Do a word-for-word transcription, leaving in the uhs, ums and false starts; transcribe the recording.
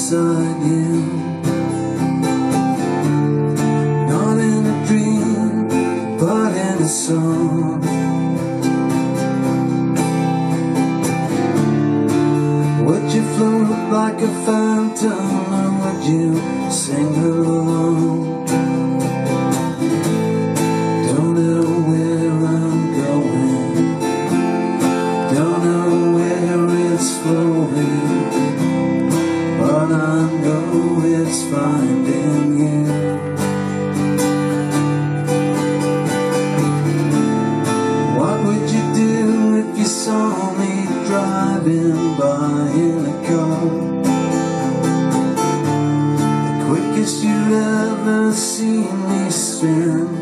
beside you, not in a dream, but in a song. Would you float like a phantom, or would you sing along? Don't know where I'm going, don't know where it's flowing, but I know it's finding you. What would you do if you saw me driving by in a car? The quickest you'd ever see me spin